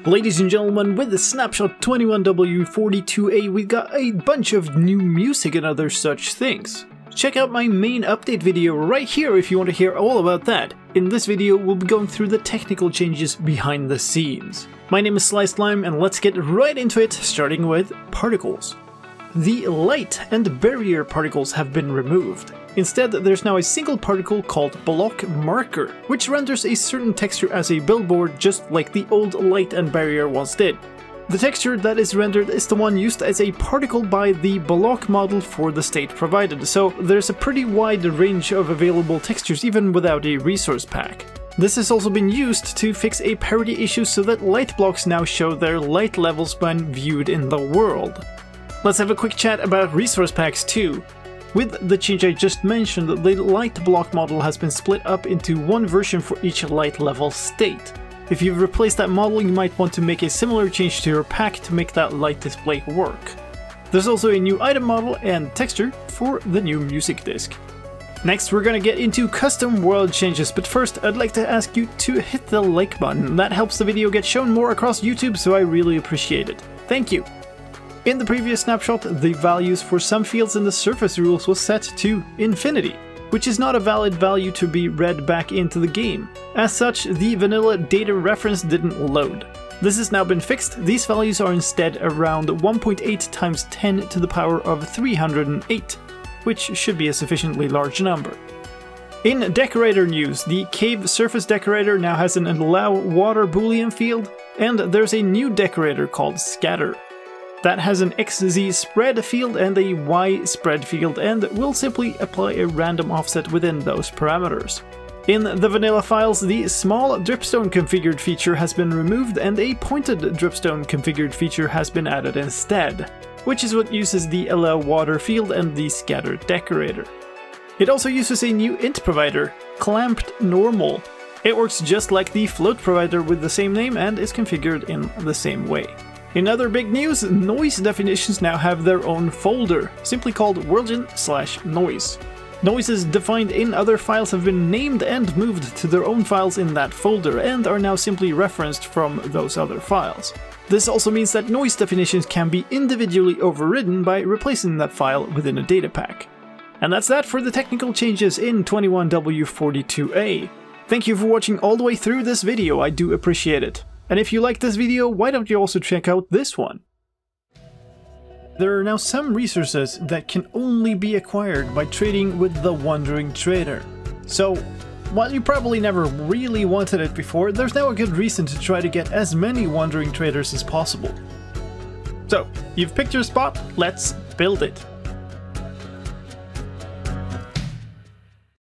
Ladies and gentlemen, with the Snapshot 21w42a, we got a bunch of new music and other such things. Check out my main update video right here if you want to hear all about that. In this video, we'll be going through the technical changes behind the scenes. My name is slicedlime and let's get right into it, starting with particles. The light and barrier particles have been removed. Instead, there's now a single particle called block marker, which renders a certain texture as a billboard just like the old light and barrier once did. The texture that is rendered is the one used as a particle by the block model for the state provided, so there's a pretty wide range of available textures even without a resource pack. This has also been used to fix a parity issue so that light blocks now show their light levels when viewed in the world. Let's have a quick chat about resource packs too. With the change I just mentioned, the light block model has been split up into one version for each light level state. If you've replaced that model, you might want to make a similar change to your pack to make that light display work. There's also a new item model and texture for the new music disc. Next, we're gonna get into custom world changes, but first I'd like to ask you to hit the like button. That helps the video get shown more across YouTube, so I really appreciate it. Thank you! In the previous snapshot, the values for some fields in the surface rules was set to infinity, which is not a valid value to be read back into the game. As such, the vanilla data reference didn't load. This has now been fixed. These values are instead around 1.8 times 10 to the power of 308, which should be a sufficiently large number. In decorator news, the cave surface decorator now has an allow water boolean field, and there's a new decorator called scatter. That has an XZ spread field and a Y spread field, and will simply apply a random offset within those parameters. In the vanilla files, the small dripstone configured feature has been removed and a pointed dripstone configured feature has been added instead, which is what uses the allow water field and the scatter decorator. It also uses a new int provider, clamped normal. It works just like the float provider with the same name and is configured in the same way. In other big news, noise definitions now have their own folder, simply called worldgen/noise. Noises defined in other files have been named and moved to their own files in that folder, and are now simply referenced from those other files. This also means that noise definitions can be individually overridden by replacing that file within a datapack. And that's that for the technical changes in 21w42a. Thank you for watching all the way through this video, I do appreciate it. And if you like this video, why don't you also check out this one? There are now some resources that can only be acquired by trading with the Wandering Trader. So, while you probably never really wanted it before, there's now a good reason to try to get as many Wandering Traders as possible. So, you've picked your spot, let's build it!